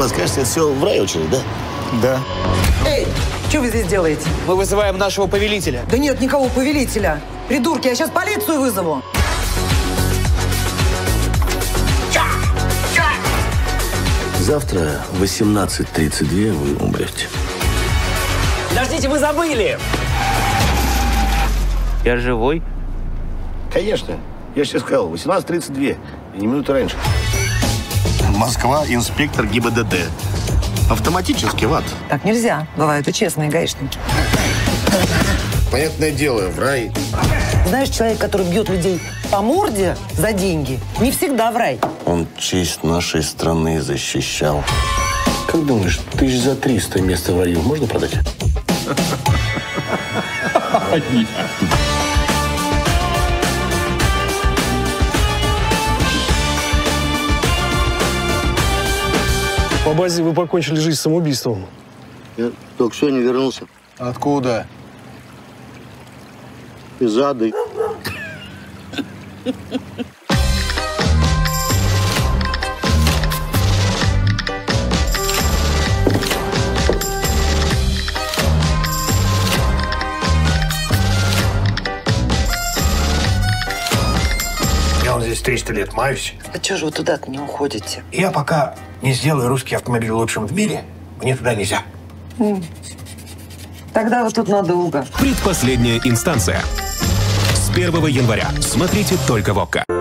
подскажете, это все в рай очередь, да? Да. Эй, что вы здесь делаете? Мы вызываем нашего повелителя. Да нет никого повелителя. Придурки, я сейчас полицию вызову. Завтра в 18:32 вы умрете. Подождите, вы забыли! Я живой? Конечно. Я же тебе сказал, 18:32. И не минуты раньше. Москва, инспектор ГИБДД. Автоматически в ад. Так нельзя. Бывают и честные гаишники. Понятное дело, в рай. Знаешь, человек, который бьет людей по морде за деньги, не всегда в рай. Он честь нашей страны защищал. Как думаешь, 300 место в раю можно продать? По базе вы покончили жизнь самоубийством. Я только сегодня вернулся. Откуда? Из ады. Я вот здесь 300 лет маюсь. А чего же вы туда-то не уходите? Я пока не сделаю русский автомобиль лучшим в мире, мне туда нельзя. Тогда вы тут надолго. Предпоследняя инстанция. С 1 января. Смотрите только в ОККО.